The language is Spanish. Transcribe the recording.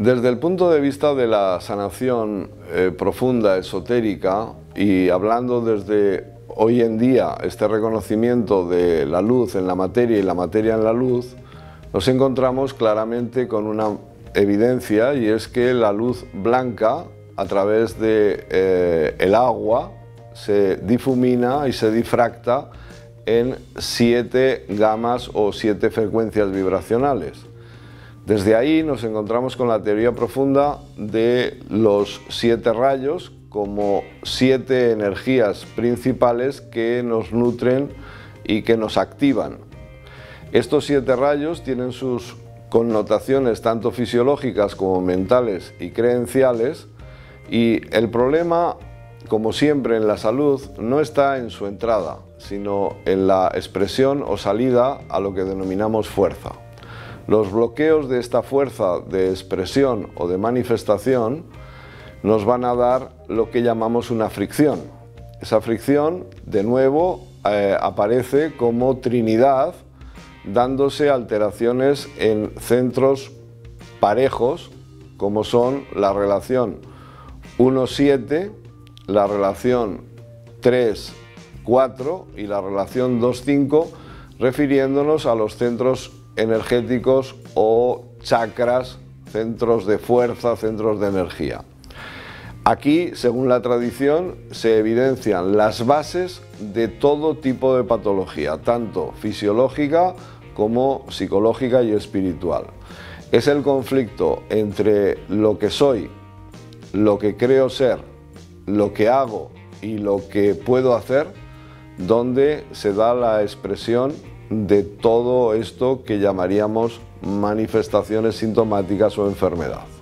Desde el punto de vista de la sanación profunda, esotérica, y hablando desde hoy en día este reconocimiento de la luz en la materia y la materia en la luz, nos encontramos claramente con una evidencia, y es que la luz blanca a través de el agua se difumina y se difracta en 7 gamas o 7 frecuencias vibracionales. Desde ahí nos encontramos con la teoría profunda de los 7 rayos como 7 energías principales que nos nutren y que nos activan. Estos 7 rayos tienen sus connotaciones tanto fisiológicas como mentales y creenciales, y el problema, como siempre en la salud, no está en su entrada, sino en la expresión o salida a lo que denominamos fuerza. Los bloqueos de esta fuerza de expresión o de manifestación nos van a dar lo que llamamos una fricción. Esa fricción, de nuevo, aparece como trinidad, dándose alteraciones en centros parejos, como son la relación 1-7, la relación 3-4 y la relación 2-5, refiriéndonos a los centros energéticos o chakras, centros de fuerza, centros de energía. Aquí, según la tradición, se evidencian las bases de todo tipo de patología, tanto fisiológica como psicológica y espiritual. Es el conflicto entre lo que soy, lo que creo ser, lo que hago y lo que puedo hacer, donde se da la expresión de todo esto que llamaríamos manifestaciones sintomáticas o enfermedad.